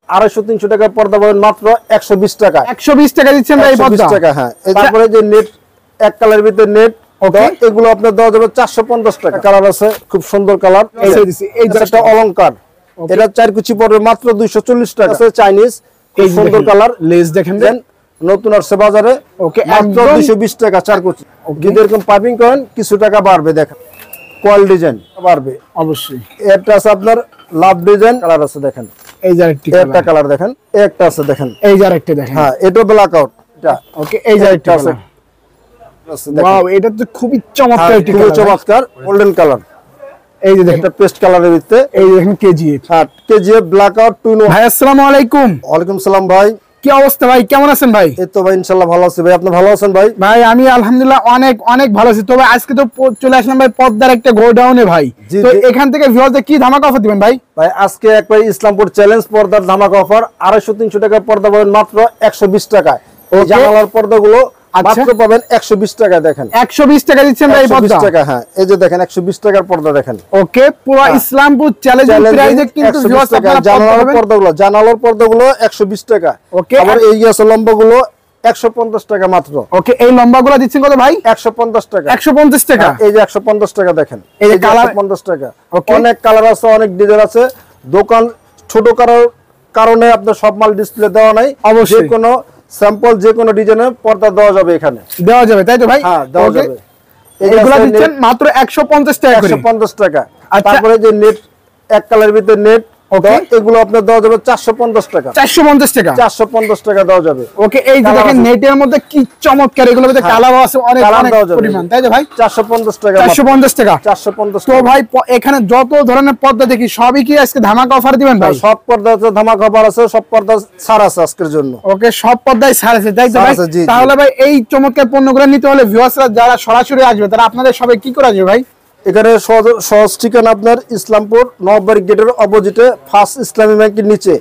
250-300 টাকা পর্দা পাবেন মাত্র 120 টাকা। 120 টাকা দিচ্ছেন ভাই পর্দা? 120 টাকা, হ্যাঁ। তারপরে যে নেট এক কালারের ভিতরে নেট, এগুলো আপনার দেওয়া যাবে 450 টাকা। কালার আছে, খুব সুন্দর কালার। এই একটা অলংকার, এটা 4 কুচি পড়বে মাত্র 240 টাকা। আছে চাইনিজ, খুব সুন্দর কালার। লেস দেখেন, নতুন আসছে বাজারে, মাত্র 220 টাকা 4 কুচি। যদি এরকম পাইপিং করেন কিছু টাকা বাড়বে। দেখেন কোয়াল ডিজাইন বাড়বে অবশ্যই। এটা আছে আপনার লাভ ডিজাইন, কালার আছে দেখেন। এই যে একটা কালার দেখেন, একটা আছে দেখেন, এই যে আরেকটা দেখেন। হ্যাঁ, এটা ব্ল্যাক আউট। এটা ওকে, এই যে আরেকটা আছে। ওয়াও, এটা তো খুবই চমৎকার, খুবই চমৎকার গোল্ডেন কালার। এই যে দেখেন, এটা পেস্ট কালারের ভিতরে। এই দেখেন কেজিএফ। হ্যাঁ, কেজিএফ ব্ল্যাক আউট টুইন। ভাই আসসালামু আলাইকুম। ওয়ালাইকুম সালাম ভাই, কি অবস্থা ভাই, কেমন আছেন ভাই? এই তো ভাই ইনশাআল্লাহ ভালো আছি ভাই, আপনি ভালো আছেন ভাই? ভাই আমি আলহামদুলিল্লাহ অনেক অনেক ভালো আছি। তবে আজকে তো চলে আসলাম ভাই পদ্মার একটা গোডাউনে ভাই। তো এখান থেকে ভিউয়ারদের কি ধামাকা অফার দিবেন ভাই? ভাই আজকে একবার ইসলামপুর চ্যালেঞ্জ পর্দার ধামাকা অফার। 250-300 টাকার পর্দা পাবেন মাত্র 120 টাকায়। এই জানালার পর্দাগুলো মাত্র পাবেন 120 টাকা। দেখেন 120 টাকা দিচ্ছেন ভাই পর্দা? 120 টাকা, হ্যাঁ। এই যে দেখেন 120 টাকার পর্দা দেখেন। ওকে, পুরো ইসলামপুর চ্যালেঞ্জ প্রাইসে কিন্তু ভিউয়ার্স আপনারা জানালার পর্দাগুলো 120 টাকা। ওকে, আবার এই যে আছে লম্বাগুলো 150 টাকা মাত্র। ওকে, এই লম্বাগুলো দিচ্ছেন কত ভাই? 150 টাকা। 150 টাকা, এই যে 150 টাকা দেখেন। এই যে কালার 150 টাকা। অনেক কালার আছে, অনেক ডিজাইন আছে। দোকান ছোট কারণে আপনার সব মাল ডিসপ্লে দেওয়া নাই। যে কোনো স্যাম্পল, যে কোনো ডিজাইনের পর্দা দেওয়া যাবে, এখানে দেওয়া যাবে, তাই তো ভাই? হ্যাঁ, দেওয়া যাবে। এগুলা দিচ্ছেন মাত্র 150 টাকা করে। 150 টাকা। তারপরে যে নেট এক কালারের ভিতরে নেট, এগুলো আপনার দেওয়া যাবে 450 টাকা। 450 টাকা, 450 টাকা দেওয়া যাবে। ওকে, এই যে দেখেন নেটের মধ্যে কি চমৎকার, এগুলোর মধ্যে কালার আছে অনেক পরিমাণ, তাই তো ভাই? 450 টাকা, 450 টাকা, 450 তো ভাই এখানে যত ধরনের পর্দা দেখি সবই কি আজকে ধামাকা অফার দিবেন ভাই? সব পর্দাতে ধামাকা অফার আছে, সব পর্দা ছাড় আছে আজকের জন্য। ওকে, সব পর্দায় ছাড় আছে, তাই তো ভাই? তাহলে ভাই এই চমৎকার পণ্যগুলো নিতে হলে ভিউয়ার্সরা যারা সরাসরি আসবে তারা আপনাদের সবাই কি করে আসবে ভাই? এখানে সহজ ঠিকানা আপনার ইসলামপুর নববাড়ি গেটের অপোজিটে ফার্স্ট ইসলামী ব্যাংকের নিচে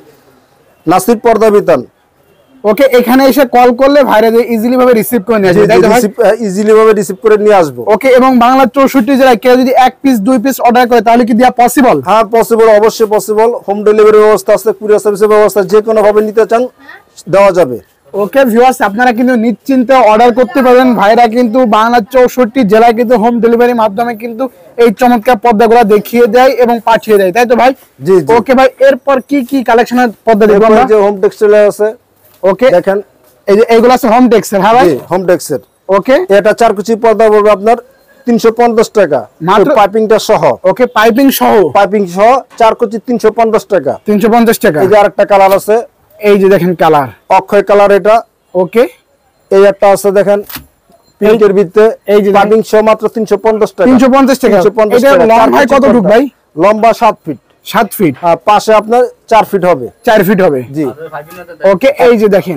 নাসির পর্দা বিতান। ওকে, এখানে এসে কল করলে ভাইরা ইজিলি ভাবে রিসিভ করে নিয়ে আসবে, তাই তো ভাই? ইজিলি ভাবে রিসিভ করে নিয়ে আসবো। ওকে, এবং বাংলার 64 জেলায় কেউ যদি 1 পিস 2 পিস অর্ডার করে তাহলে কি দেয়া পসিবল? হ্যাঁ পসিবল, অবশ্যই পসিবল। হোম ডেলিভারি ব্যবস্থা আছে, কুরিয়ার সার্ভিসের ব্যবস্থা, যে কোনো ভাবে নিতে চান দেওয়া যাবে। ওকে ভিউয়ার্স, আপনারা কিন্তু নিশ্চিন্তে অর্ডার করতে পারবেন। ভাইরা কিন্তু বাংলার 64 জেলায় কিন্তু হোম ডেলিভারির মাধ্যমে কিন্তু এই চমৎকার পর্দাগুলো দেখিয়ে দেয় এবং পাঠিয়ে দেয়, তাই তো ভাই? জি। ওকে ভাই, এরপর কি কি কালেকশনের পর্দা দেখবো আমরা? যে হোম টেক্সটাইল আছে, ওকে দেখেন এই যে এইগুলো আছে হোম টেক্সটাইল। হ্যাঁ ভাই, হোম টেক্সটাইল। ওকে, এটা 4 কুচি পর্দা পড়বে আপনার 350 টাকা মাত্র, পাইপিংটা সহ। ওকে, পাইপিং সহ 4 কুচি 350 টাকা। 350 টাকা। এই যে আরেকটা কালার আছে, এই যে দেখেন কালার, অক্ষয় কালার এটা। ওকে, এই একটা আছে দেখেন পিঙ্কের ভিতরে, এই যে পাইপিং সহ মাত্র 350 টাকা। 350 টাকা। এটা লম্বা কত ফুট ভাই? লম্বা 7 ফিট। 7 ফিট, আর পাশে আপনার 4 ফিট হবে। 4 ফিট হবে, জি। ওকে, এই যে দেখেন,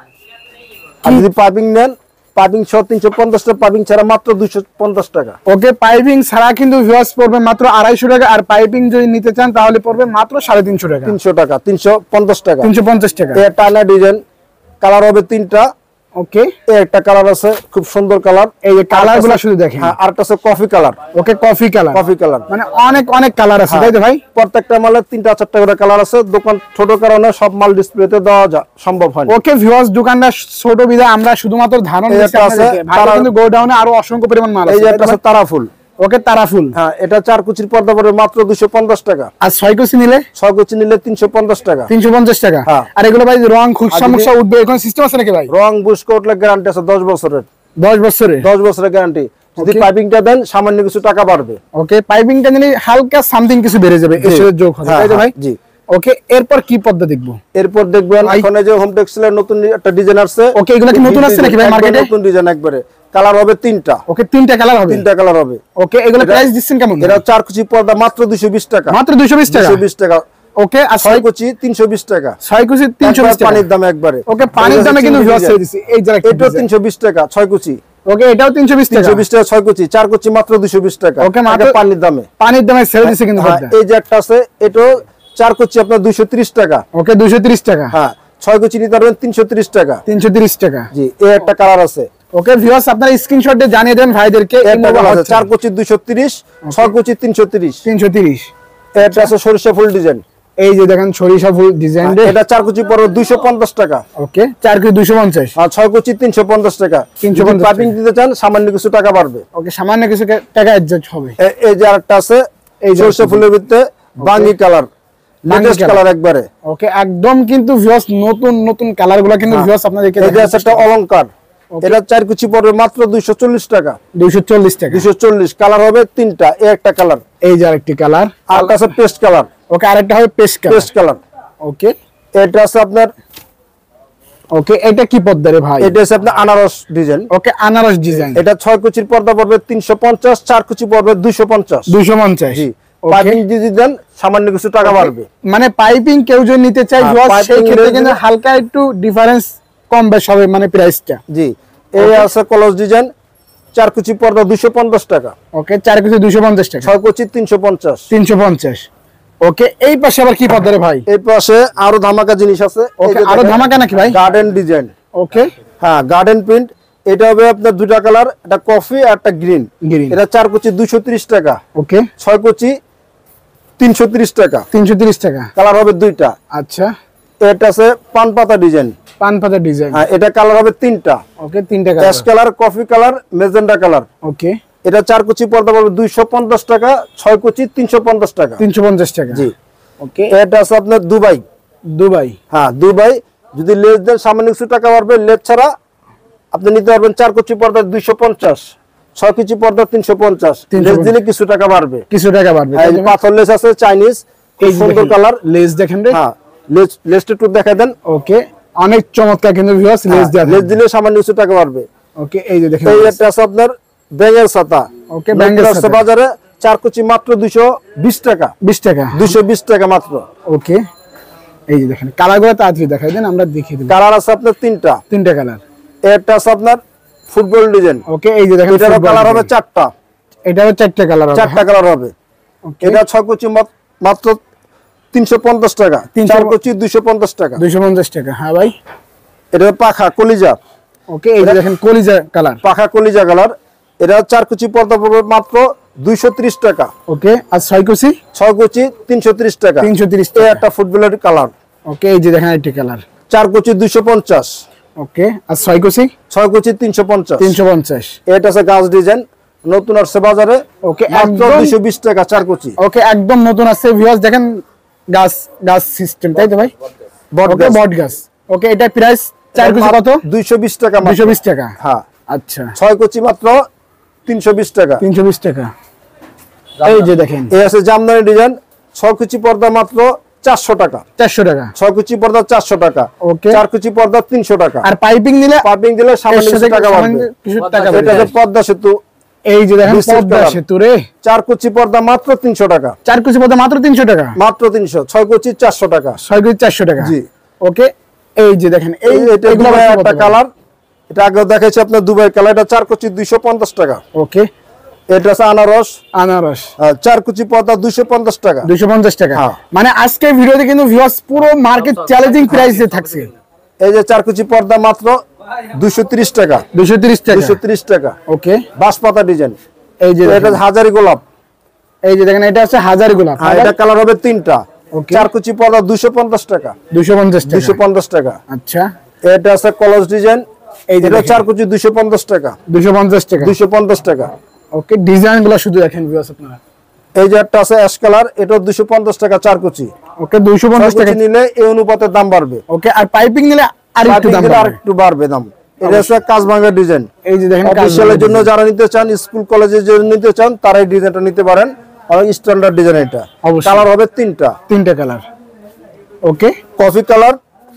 যদি পাইপিং নেন, পাইপিং সহ 350 টাকা, পাইপিং ছাড়া মাত্র 250 টাকা। ওকে, পাইপিং ছাড়া কিন্তু ভিউয়ার্স পড়বে মাত্র 250 টাকা, আর পাইপিং যদি নিতে চান তাহলে পড়বে মাত্র 350 টাকা। 300 টাকা, 350 টাকা। 350 টাকা। এই টানা ডিজাইন, কালার হবে 3টা। ওকে, এই একটা কালার আছে, খুব সুন্দর কালার। এই যে কালারগুলো শুধু দেখেন। হ্যাঁ, আরেকটা আছে coffee colour. Okay, coffee colour, coffee colour, মানে অনেক অনেক কালার আছে, তাই তো ভাই? প্রত্যেকটা মালে 3টা-4টা করে কালার আছে। দোকান ছোট কারণে সব মাল ডিসপ্লেতে দেওয়া সম্ভব হয় না। ওকে ভিউয়ার্স, দোকানটা ছোট বিধায় আমরা শুধুমাত্র ধারণা দিচ্ছি আপনাদেরকে। ভালো কিন্তু গোডাউনে আরো অসংখ্য পরিমাণ মাল আছে। এই যে একটা আছে তারাফুল। ওকে, তারাফুল। হ্যাঁ, এটা 4 কুচির পর্দা পড়বে মাত্র 250 টাকা। আর 6 কুচি নিলে? 6 কুচি নিলে 350 টাকা। 350 টাকা। আর এগুলো ভাই রং খুব সমস্যা উঠবে, এখন সিস্টেম আছে নাকি ভাই? রং বুশ কোটলে গ্যারান্টি আছে 10 বছরের। 10 বছরের? 10 বছরের গ্যারান্টি। যদি পাইপিংটা দেন সামান্য কিছু টাকা বাড়বে। ওকে, পাইপিংটা নিলে হালকা সামথিং কিছু বেড়ে যাবে, এর যোগ হবে, তাই তো ভাই? জি। ওকে, এরপর কি পর্দা দেখবো? এরপর দেখবেন এখন এই যে হোম টেক্সটাইলের নতুন একটা ডিজাইন আছে। ওকে, এগুলো কি নতুন আছে নাকি ভাই মার্কেটে? নতুন ডিজাইন একবারে। কালার হবে 3টা। ওকে, 3টা কালার হবে? 3টা কালার হবে। ওকে, এগুলো প্রাইস দিচ্ছেন কেমন? এটা 4 কুচি পর্দা মাত্র 220 টাকা। মাত্র 220 টাকা? 220 টাকা। ওকে, আর 6 কুচি 320 টাকা। 6 কুচি 320 টাকা পানির দামে একবারে। ওকে, পানির দামে কিন্তু ভিউয়ার্স ছেড়ে দিছি। এই যে এটা 320 টাকা 6 কুচি। ওকে, এটাও 320 টাকা। 320 টাকা 6 কুচি। 4 কুচি মাত্র 220 টাকা। ওকে, মাত্র পানির দামে। পানির দামে ছেড়ে দিছে কিন্তু পর্দা। এই যে একটা আছে, এটাও 4 কুচি আপনার 230 টাকা। ওকে, 230 টাকা। হ্যাঁ, 6 কুচি নিতে পারবেন 330 টাকা। 330 টাকা। জি। এই একটা কালার আছে। ওকে ভিউয়ার্স, আপনারা স্ক্রিনশট দিয়ে জানিয়ে দেন ভাইদেরকে। একটা কালার আছে 4 কুচি 230, 6 কুচি 330। 330। এটা আছে সরিষা ফুল ডিজাইন। এই যে দেখেন সরিষা ফুল ডিজাইন, এটা 4 কুচি পড়বে 250 টাকা। ওকে 4 কুচি 250, আর 6 কুচি 350 টাকা। 350 পাইপিং দিতে চান সামান্য কিছু টাকা বাড়বে। ওকে সামান্য কিছু টাকা অ্যাডজাস্ট হবে। এই যে আরেকটা আছে, এই সরিষা ফুলের ভিতরে বাঙ্গি কালার, লেটেস্ট কালার একবারে। ওকে একদম কিন্তু ভিউয়ার্স নতুন নতুন কালারগুলো কিন্তু ভিউয়ার্স আপনাদেরকে এই যে আছে একটা অলংকার, এটা 4 কুচি পড়বে মাত্র 240 টাকা। 240 টাকা, 240। কালার হবে 3টা, এই একটা কালার, এই যে আরেকটি কালার, আর আছে পেস্ট কালার। ওকে আরেকটা হবে paste colour, paste colour. Okay এটা আছে আপনার, ওকে এটা কি পর্দা রে ভাই? এটা আছে আপনার আনারস ডিজাইন। ওকে আনারস ডিজাইন, এটা 6 কুচির পর্দা পড়বে 350, 4 কুচি পড়বে 250। 250, জি। পাইপিং যদি দেন সামান্য কিছু টাকা বাড়বে। মানে পাইপিং কেউ যদি নিতে চায় সেই ক্ষেত্রে কিন্তু হালকা একটু ডিফারেন্স কম বেশ হবে মানে প্রাইসটা। জি। এই আছে কলস ডিজাইন, 4 কুচি পর্দা 250 টাকা। ওকে 4 কুচি 250 টাকা, 6 কুচি 350। 350। ওকে এই পাশে আবার কি পর্দা রে ভাই? এই পাশে আরো ধামাকা জিনিস আছে। ওকে আরো ধামাকা নাকি ভাই? Garden design. ওকে হ্যাঁ গার্ডেন প্রিন্ট। এটা হবে আপনার দুইটা কালার, একটা কফি আর একটা গ্রিন। এটা 4 কুচি 230 টাকা। ওকে 6 কুচি 330 টাকা। 330 টাকা। কালার হবে দুইটা। আচ্ছা এটা আছে পান পাতা ডিজাইন। পান পাতা ডিজাইন। হ্যাঁ এটা কালার হবে 3টা। ওকে 3টা colour, ash colour, coffee colour, magenta colour. Okay এটা 4 কুচি পর্দা পড়বে 250 টাকা, 6 কুচি 350 টাকা। 350 টাকা। জি। ওকে এটা আছে আপনার দুবাই। দুবাই। হ্যাঁ দুবাই। যদি লেস দেন সামান্য কিছু টাকা বাড়বে, লেস ছাড়া আপনি নিতে পারবেন 4 কুচি পর্দা 250, 6 কুচি পর্দা 350। লেস দিলে কিছু টাকা বাড়বে, কিছু টাকা বাড়বে। এই পাথর লেস আছে চাইনিজ, এই সুন্দর কালার। লেস দেখেন রে। হ্যাঁ লেসটা একটু দেখাই দেন। ওকে অনেক চমৎকার কিন্তু ভিউয়ার্স লেস দেয়া। লেস দিলে সামান্য কিছু টাকা বাড়বে। ওকে এই যে দেখেন, এই একটা আছে আপনার ব্যাঙের ছাতা। ওকে ব্যাঙের ছাতা বাজারে 4 কুচি মাত্র 220 টাকা। 20 টাকা, 220 টাকা মাত্র। ওকে এই যে দেখেন কালারগুলো তাড়াতাড়ি দেখাই দেন, আমরা দেখিয়ে দেব। কালার আছে আপনার 3টা। 3টা কালার। একটা আছে আপনার ফুটবল ডিজাইন। ওকে এই যে দেখেন এটার কালার হবে 4টা। এটাও 4টা কালার হবে। 4টা কালার হবে। এটা 6 কুচি মাত্র 350 টাকা। 4 কুচি 250 টাকা। 250 টাকা। হ্যাঁ ভাই এটা পাখা কলিজা। ওকে এই যে দেখেন কলিজা কালার, পাখা কলিজা কালার। এটা 4 কুচি পর্দা পড়বে মাত্র 230 টাকা। ওকে আর 6 কুচি? 6 কুচি 330 টাকা। 330 এই টাকা। একটা ফুটবলের কালার। ওকে এই যে দেখেন আরেকটি কালার। 4 কুচি 250। ওকে আর 6 কুচি? 6 কুচি 350। 350। এটা আছে গাছ ডিজাইন, নতুন আসছে বাজারে। ওকে মাত্র 220 টাকা 4 কুচি। ওকে একদম নতুন আছে ভিউয়ার্স, দেখেন গাছ গাছ সিস্টেম, তাই তো ভাই? বট গাছ। ওকে এটা প্রাইস 4 কুচি কত? 220 টাকা। 220 টাকা। হ্যাঁ আচ্ছা 6 কুচি মাত্র 320 টাকা। 320 টাকা। এই যে দেখেন এই আছে জামদানি ডিজাইন, 6 কুচি পর্দা মাত্র 400 টাকা। 400 টাকা। 6 কুচি পর্দা 400 টাকা। ওকে 4 কুচি পর্দা 300 টাকা। আর পাইপিং দিলে? পাইপিং দিলে সামান্য কিছু টাকা বাড়বে। কিছু টাকা এটা যে পদ্মা সেতু। এই যে দেখেন পদ্মা সেতু রে। 4 কুচি পর্দা মাত্র 300 টাকা। 4 কুচি পর্দা মাত্র 300 টাকা। মাত্র 300। 6 কুচি 400 টাকা। 6 কুচি 400 টাকা। জি। ওকে এই যে দেখেন এই এগুলো একটা কালার। এটা আগে দেখাইছি আপনার দুবাই কালার। এটা 4 কুচি 250 টাকা। ওকে এটা আছে আনারস। আনারস 4 কুচি পর্দা 250 টাকা। 250 টাকা। মানে আজকে ভিডিওতে কিন্তু ভিউয়ার্স পুরো মার্কেট চ্যালেঞ্জিং প্রাইসে থাকছে। এই যে 4 কুচি পর্দা মাত্র 230 টাকা। 230 টাকা। 230 টাকা। ওকে বাঁশপাতা ডিজাইন। এই যে এটা হাজারি গোলাপ। এই যে দেখেন এটা আছে হাজারি গোলাপ। এটা কালার হবে 3টা। 4 কুচি পর্দা 250 টাকা। 250 টাকা। 250 টাকা। আচ্ছা এটা আছে কলস ডিজাইন। এই যে 4 কুচি 250 টাকা। 250 টাকা। 250 টাকা। ওকে ডিজাইনগুলো শুধু দেখেন ভিউয়ার্স আপনারা। এই যে একটা আছে অ্যাশ কালার, এটা 250 টাকা 4 কুচি। ওকে 250 টাকা নিলে এই অনুপাতে দাম বাড়বে। ওকে আর পাইপিং নিলে আরেকটু দাম বাড়বে। আরেকটু বাড়বে দাম। এটা আছে কাজভাঙ্গা ডিজাইন। এই যে দেখেন অফিশিয়ালের জন্য যারা নিতে চান, স্কুল কলেজের জন্য নিতে চান, তারা এই ডিজাইনটা নিতে পারেন। আর স্ট্যান্ডার্ড ডিজাইন এটা। কালার হবে 3টা। 3টা কালার। ওকে কফি কালার,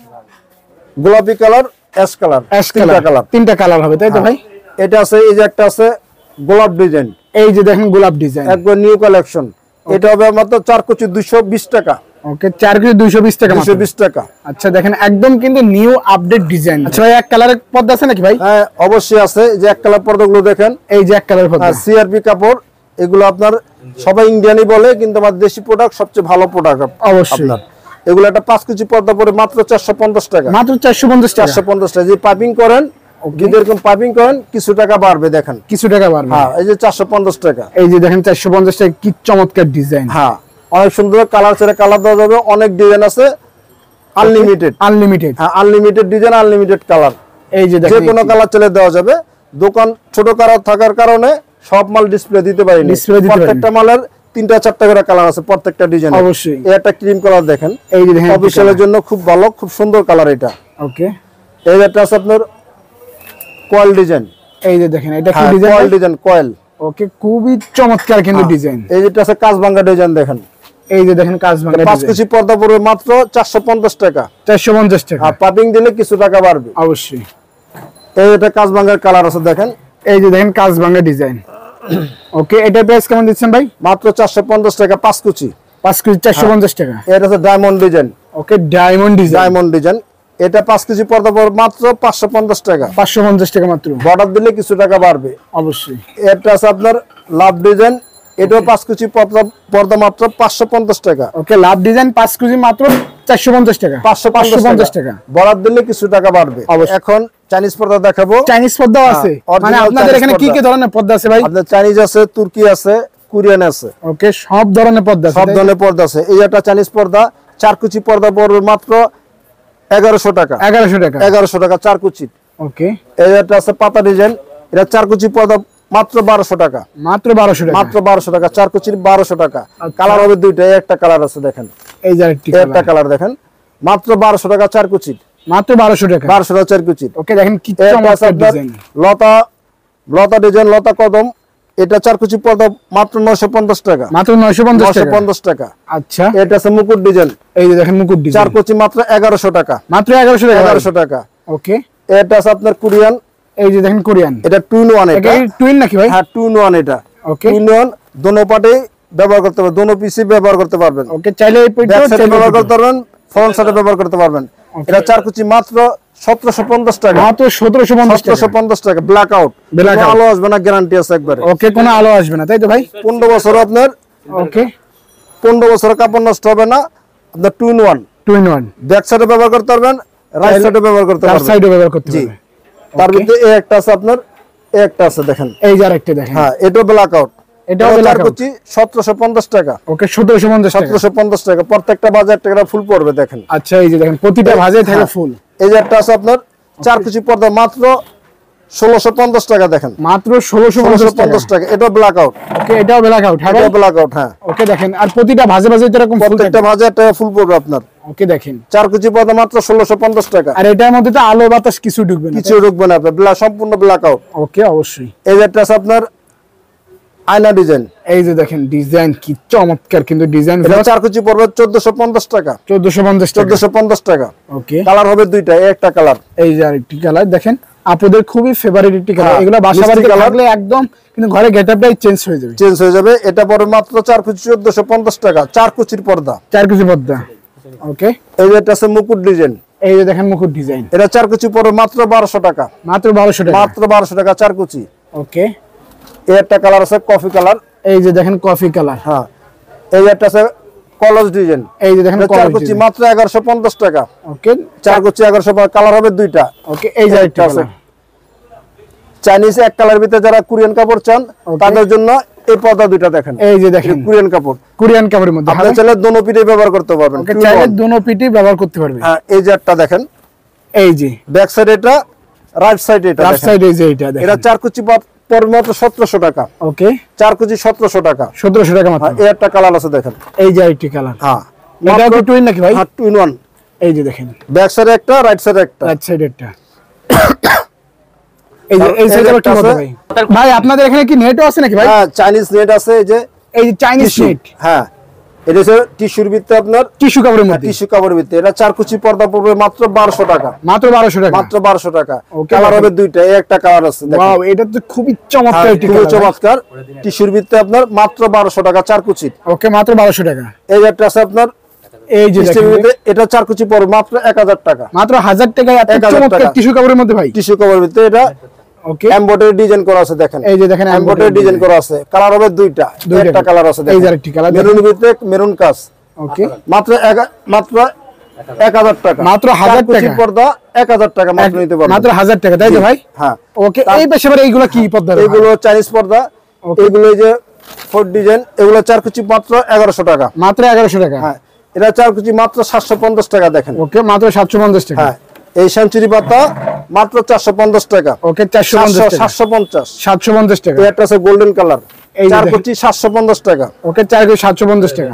গোলাপি কালার, অ্যাশ কালার। 3টা কালার। 3টা কালার হবে তাই তো ভাই? এটা আছে এই যে একটা আছে গোলাপ ডিজাইন। এই যে দেখেন গোলাপ ডিজাইন একবার নিউ কালেকশন। এটা হবে মাত্র 4 কুচি 220 টাকা। ওকে 4 কুচি 220 টাকা। 220 টাকা। আচ্ছা দেখেন একদম কিন্তু নিউ আপডেট ডিজাইন। আচ্ছা ভাই এক কালারের পর্দা আছে নাকি ভাই? হ্যাঁ অবশ্যই আছে। যে এক কালার পর্দাগুলো দেখেন। এই যে এক কালার পর্দা। সিআরপি কাপড়। এগুলো আপনার সবাই ইন্ডিয়ানই বলে, কিন্তু আমার দেশি প্রোডাক্ট সবচেয়ে ভালো প্রোডাক্ট অবশ্যই। এগুলো একটা 5 কুচি পর্দা পরে মাত্র 450 টাকা। মাত্র 450 টাকা। 450 টাকা। যে পাইপিং করেন, যদি এরকম পাইপিং করেন কিছু টাকা বাড়বে। দেখেন কিছু টাকা বাড়বে। হ্যাঁ এই যে 450 টাকা। এই যে দেখেন 450 টাকা, কি চমৎকার ডিজাইন। হ্যাঁ অনেক সুন্দর কালার ছেড়ে কালার দেওয়া যাবে, অনেক ডিজাইন আছে, আনলিমিটেড হ্যাঁ আনলিমিটেড ডিজাইন আনলিমিটেড কালার। এই যে যে কোনো কালার চলে দেওয়া যাবে। দোকান ছোট কালার থাকার কারণে সব মাল ডিসপ্লে দিতে পারি না, প্রত্যেকটা মালের 3টা 4টা করে কালার আছে প্রত্যেকটা ডিজাইন। অবশ্যই এই একটা ক্রিম কালার দেখেন, এই যে দেখেন অফিশিয়ালের জন্য খুব ভালো, খুব সুন্দর কালার এটা। ওকে এই একটা আছে আপনার কয়েল ডিজাইন, এই যে দেখেন এটা কি design? Coil design, coil. Okay খুবই চমৎকার কিন্তু ডিজাইন। এই যেটা আছে কাজ ভাঙা ডিজাইন দেখেন, এই যে দেখেন কাজ ভাঙা 5 কুচি পর্দা পড়বে মাত্র 450 টাকা। 450 টাকা, আর পাপিং দিলে কিছু টাকা বাড়বে অবশ্যই। এই এটা কাজ ভাঙার কালার আছে দেখেন, এই যে দেখেন কাজ ভাঙা ডিজাইন। ওকে এটা প্রাইস কেমন দিচ্ছেন ভাই? মাত্র 450 টাকা 5 কুচি। 5 কেজি 450 টাকা। এটা আছে diamond design. Okay diamond design, diamond design এটা 5 কেজি পর্দা পড়বে মাত্র 550 টাকা। 550 টাকা মাত্র, বর্ডার দিলে কিছু টাকা বাড়বে অবশ্যই। এটা আছে আপনার লাভ ডিজাইন, এটাও 5 কেজি পর্দা মাত্র 550 টাকা। ওকে লাভ ডিজাইন 5 কেজি মাত্র 450 টাকা, 550 টাকা। বর্ডার দিলে কিছু টাকা বাড়বে। এখন চাইনিজ পর্দা দেখাবো। চাইনিজ পর্দাও আছে, মানে আপনাদের এখানে কি কি ধরনের পর্দা আছে ভাই? আপনাদের চাইনিজ আছে, তুর্কি আছে, কোরিয়ান আছে। ওকে সব ধরনের পর্দা আছে, সব ধরনের পর্দা আছে। এই একটা চাইনিজ পর্দা 4 কুচি পর্দা পড়বে মাত্র 1100 টাকা। 1100 টাকা, 1100 টাকা 4 কুচি। ওকে এই একটা আছে পাতা ডিজাইন, এটা 4 কুচি পর্দা মাত্র 1200 টাকা। মাত্র 1200 টাকা, মাত্র 1200 টাকা 4 কুচির 1200 টাকা। কালার হবে দুইটা, একটা কালার আছে দেখেন, এই যে আরেকটি একটা কালার দেখেন, মাত্র 1200 টাকা 4 কুচির। মাত্র 1200 টাকা, 1200 টাকা 4 কুচির। ওকে দেখেন কি চমৎকার ডিজাইন। লতা ডিজাইন, লতা কদম, এটা 4 কুচি পর্দা মাত্র 950 টাকা। মাত্র 950 টাকা। আচ্ছা এটা আছে মুকুট ডিজাইন, এই যে দেখেন মুকুট ডিজাইন 4 কুচি মাত্র 1100 টাকা। মাত্র 1100 টাকা, 1100 টাকা। ওকে এটা আছে আপনার কোরিয়ান, এই যে দেখেন কোরিয়ান, এটা 2 in 1। এটা টুইন নাকি ভাই? হ্যাঁ 2 in 1 এটা। ওকে 2 in 1 দোনো পাটে ব্যবহার করতে পারবেন, দোনো পিসি ব্যবহার করতে পারবেন। ওকে চাইলে এই ব্যাক সাইডে ব্যবহার করতে পারবেন, ফ্রন্ট সাইডে ব্যবহার করতে পারবেন। এটা 4 কুচি মাত্র 1750 টাকা। মাত্র 1750 টাকা, 1750 টাকা। ব্ল্যাক আউট, আলো আসবে না, গ্যারান্টি আছে একবারে। ওকে কোনো আলো আসবে না, তাই তো ভাই? 15 বছর আপনার, ওকে 15 বছর কাপড় নষ্ট হবে না। আপনার 2 in 1 ব্যাক সাইডে ব্যবহার করতে পারবেন, রাইট সাইডে ব্যবহার করতে রাইট পারবেন, সাইডে ব্যবহার করতে জি। পারবেন। তার ভিতরে এই একটা আছে আপনার, এই একটা আছে দেখেন, এই যে আরেকটা দেখেন, হ্যাঁ এটা ব্ল্যাক আউট, এটাও ব্ল্যাক আউট। 1750 টাকা। ওকে 1750 টাকা, 1750 টাকা। প্রত্যেকটা বাজার টাকা ফুল পড়বে দেখেন। আচ্ছা এই যে দেখেন প্রতিটা ভাজে থাকে ফুল। এই যে একটা আছে আপনার 4 কুচি পর্দা মাত্র 1650 টাকা দেখেন, মাত্র 1650 টাকা। এটা ব্ল্যাক আউট। ওকে এটাও ব্ল্যাক আউট, হ্যাঁ এটা ব্ল্যাক আউট, হ্যাঁ। ওকে দেখেন আর প্রতিটা ভাজে ভাজে এরকম ফুল প্রত্যেকটা বাজার টাকা ফুল পড়বে আপনার। ওকে দেখেন 4 কুচি পর্দা মাত্র 1650 টাকা। আর এটার মধ্যে তো আলো বাতাস কিছু ঢুকবে না, কিছু ঢুকবে না আপনার, সম্পূর্ণ ব্ল্যাক আউট। ওকে অবশ্যই। এই যে একটা আছে আপনার আয়না ডিজাইন, এই যে দেখেন ডিজাইন কি চমৎকার কিন্তু ডিজাইন। এটা 4 কুচি পড়বে 1450 টাকা। 1450 টাকা। ওকে কালার হবে দুইটা, একটা কালার, এই যে আরেকটি কালার দেখেন, আপনাদের খুবই ফেভারিট একটি কালার। হ্যাঁ, এগুলো বাসা বাড়িতে মিষ্টি থাকলে একদম কিন্তু ঘরে গেটআপটাই চেঞ্জ হয়ে যাবে, চেঞ্জ হয়ে যাবে। এটা পড়বে মাত্র 4 কুচি 1450 টাকা। 4 কুচির পর্দা, 4 কেজি পর্দা। ওকে এই যে একটা আছে মুকুট ডিজাইন, এই যে দেখেন মুকুট ডিজাইন, এটা 4 কুচি পড়বে মাত্র 1200 টাকা। মাত্র 1200 টাকা, মাত্র 1200 টাকা 4 কুচি। ওকে এই একটা কালার আছে কফি কালার, এই যে দেখেন কফি কালার, হ্যাঁ। এই যে একটা আছে কলস ডিজাইন, এই যে দেখেন 4 কুচি মাত্র 1150 টাকা। ওকে 4 কুচি 1100 টাকা। কালার হবে দুইটা। ওকে এই যে একটা আছে চাইনিজ এক কালার ভিতরে যারা কোরিয়ান কাপড় চান তাদের জন্য এই পর্দা দুইটা দেখেন, এই যে দেখেন কোরিয়ান কাপড়। কোরিয়ান কাপড়ের মধ্যে আপনি চাইলে দোনো পিঠে ব্যবহার করতে পারবেন, ওকে চাইলে দোনো পিঠে ব্যবহার করতে পারবে। হ্যাঁ এই যে একটা দেখেন, এই যে ব্যাক সাইড এটা, রাইট সাইড এটা, রাইট সাইড এই যে এটা দেখেন, এটা 4 কুচি পড়বে মাত্র 1700 টাকা। ওকে 4 কুচি 1700 টাকা। 1700 টাকা মাত্র। এই একটা কালার আছে দেখেন, এই যে আরেকটি কালার, হ্যাঁ এটা কি টুইন নাকি ভাই? হ্যাঁ 2 in 1। এই যে দেখেন ব্যাক সাইডে একটা, রাইট সাইডে একটা, রাইট সাইড একটা। এই যে এই সাইডে একটা আছে ভাই। ভাই আপনাদের এখানে কি নেটও আছে নাকি ভাই? হ্যাঁ চাইনিজ নেট আছে, এই যে চাইনিজ নেট, হ্যাঁ এটা হচ্ছে টিস্যুর ভিতরে আপনার, টিস্যু কাপড়ের মধ্যে, টিস্যু কাপড়ের ভিতরে। এটা 4 কুচি পর্দা পড়বে মাত্র 1200 টাকা। মাত্র 1200 টাকা, মাত্র 1200 টাকা। কালার হবে দুইটা, একটা কালার আছে দেখেন। ওয়াও এটা তো খুবই চমৎকার একটি খুবই কালার, চমৎকার। টিস্যুর ভিতরে আপনার মাত্র 1200 টাকা 4 কুচি। ওকে মাত্র 1200 টাকা। এই একটা আছে আপনার, এই যে দেখেন এটা 4 কুচি পড়বে মাত্র 1000 টাকা। মাত্র 1000 টাকা এত চমৎকার টিস্যু কাপড়ের মধ্যে ভাই। টিস্যু কাপড়ের ভিতরে এটা ওকে এমব্রয়ডারি ডিজাইন করা আছে দেখেন, এই যে দেখেন এমব্রয়ডারি ডিজাইন করা আছে। কালার হবে দুইটা, একটা কালার আছে দেখেন, এই যে আরেকটি কালার মেরুন ভিতরে মেরুন কাজ। ওকে মাত্র 1000 টাকা। মাত্র 1000 টাকা পর্দা 1000 টাকা মাত্র নিতে পারবেন, মাত্র 1000 টাকা, তাই তো ভাই? হ্যাঁ ওকে এই পাশে এইগুলো কি পর্দা? এগুলো চাইনিজ পর্দা। এগুলো যে ফোর ডিজাইন, এগুলো 4 কুচি মাত্র 1100 টাকা। মাত্র 1100 টাকা। হ্যাঁ, এটা 4 কুচি মাত্র 750 টাকা। দেখেন, ওকে, মাত্র 750 টাকা। হ্যাঁ, এই সেঞ্চুরি পাতা মাত্র 450 টাকা। ওকে, 450 টাকা। 750 টাকা। এটা আছে গোল্ডেন কালার, 4 কুচি 750 টাকা। ওকে, 4 কুচি 750 টাকা।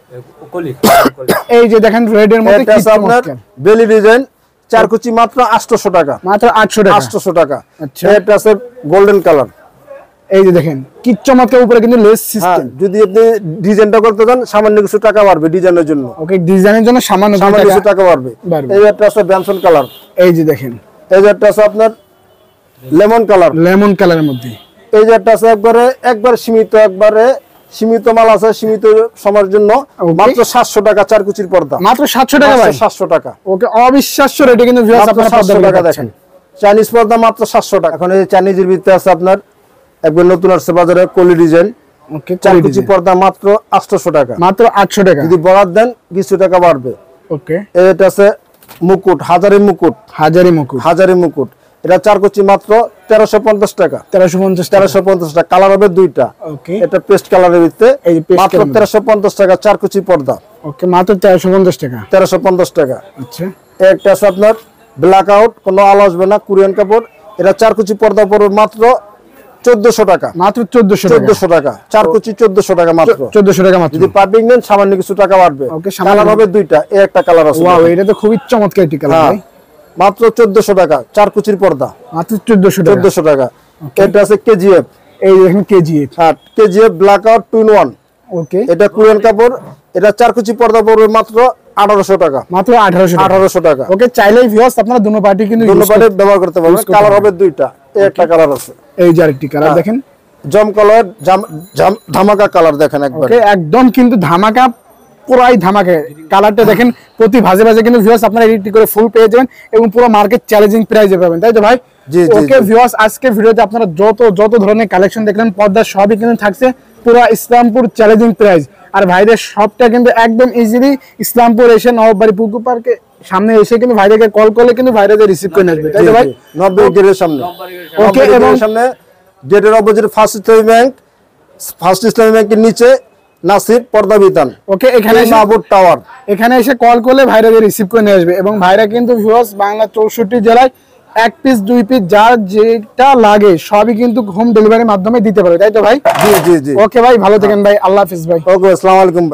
এই যে দেখেন রেড এর মধ্যে এটা আছে আপনার বেলি ডিজাইন, 4 কুচি মাত্র 800 টাকা। মাত্র 800 টাকা। 800 টাকা। আচ্ছা, এটা আছে গোল্ডেন কালার। এই যে দেখেন কি চমৎকার, উপরে কিন্তু লেস সিস্টেম। যদি আপনি ডিজাইনটা করতে চান সামান্য কিছু টাকা বাড়বে ডিজাইনের জন্য। ওকে, ডিজাইনের জন্য সামান্য কিছু টাকা বাড়বে। এই একটা আছে ব্যানসন কালার। এই যে দেখেন, এই যে একটা আছে আপনার লেমন কালার। লেমন কালারের মধ্যে এই যে একটা আছে একবারে সীমিত মাল আছে, সীমিত সময়ের জন্য মাত্র 700 টাকা 4 কুচির পর্দা। মাত্র 700 টাকা ভাই। 700 টাকা। ওকে, অবিশ্বাস্য রেটে কিন্তু ভিউয়ার্স আপনারা 700 টাকা দেখেন। চাইনিজ পর্দা মাত্র 700 টাকা। এখন এই চাইনিজের ভিতরে আছে আপনার একবার নতুন আসছে বাজারে কলি ডিজাইন। ওকে, 4 কুচি পর্দা মাত্র 800 টাকা। মাত্র 800 টাকা। যদি বরাদ দেন কিছু টাকা বাড়বে। ওকে, এটা আছে মুকুট, হাজারি মুকুট। এটা 4 কুচি মাত্র 1350 টাকা। 1350 টাকা। কালার হবে দুইটা। ওকে, এটা পেস্ট কালারের ভিতরে মাত্র 1350 টাকা 4 কুচি পর্দা। ওকে, মাত্র 1350 টাকা। 1350 টাকা। আচ্ছা, একটা আছে আপনার ব্ল্যাক আউট, কোনো আলো আসবে না, কোরিয়ান কাপড়। এটা 4 কুচি পর্দা পড়বে মাত্র 1400 টাকা। মাত্র 1400 টাকা। 4 কুচি 1400 টাকা মাত্র। 1400 টাকা মাত্র। যদি পাইপিং নেন সামান্য কিছু টাকা বাড়বে। ওকে, কালার হবে দুইটা। এই একটা কালার আছে। ওয়াও, এটা তো খুবই চমৎকার একটি কালার ভাই। মাত্র 1400 টাকা 4 কুচির পর্দা। মাত্র 1400 টাকা। এটা আছে কেজিএফ। এই দেখেন কেজিএফ। হ্যাঁ, KGF black out 2 in 1। Okay, এটা কোরিয়ান কাপড়। এটা 4 কুচি পর্দা পড়বে মাত্র 1800 টাকা। মাত্র 1800 টাকা। ওকে, চাইলেই ভিউয়ার্স আপনারা দুনো পার্টি কিন্তু ব্যবহার করতে পারবেন। কালার হবে দুইটা। এই একটা কালার আছে। এই যে আরেকটি কালার দেখেন, জম কালার, ধামাকা কালার দেখেন একবার। ওকে, একদম কিন্তু ধামাকা, পুরাই ধামাকা কালারটা দেখেন। প্রতি ভাজে ভাজে কিন্তু ভিউয়ার্স আপনারা এডিট করে ফুল পেয়ে যাবেন এবং পুরো মার্কেট চ্যালেঞ্জিং প্রাইসে পাবেন, তাই তো ভাই? ওকে ভিউয়ার্স, আজকে ভিডিওতে আপনারা যত ধরনের কালেকশন দেখলেন পর্দা সবই কিন্তু থাকছে পুরো ইসলামপুর চ্যালেঞ্জিং প্রাইস। আর ভাইদের সবটা কিন্তু একদম ইজিলি ইসলামপুর এসে নবাববাড়ি পুকুর পার্কে সামনে এসে কিন্তু ভাইদেরকে কল করলে কিন্তু ভাইদের রিসিভ করে আসবে, তাই তো ভাই? 90 গেটের সামনে। ওকে, এবং সামনে গেটের অপোজিট ফার্স্ট ইসলামী ব্যাংকের নিচে নাসির পর্দা বিতান। ওকে, এখানে মাহবুব টাওয়ার। এখানে এসে কল করলে ভাইরাদের রিসিভ করে নিয়ে আসবে। এবং ভাইরা কিন্তু ভিউয়ার্স বাংলা 64 জেলায় 1 পিস 2 পিস যার যেটা লাগে সবই কিন্তু হোম ডেলিভারির মাধ্যমে দিতে পারে, তাই তো ভাই? জি। ওকে ভাই, ভালো থাকেন ভাই। আল্লাহ হাফেজ ভাই। ওকে, আসসালামু আলাইকুম।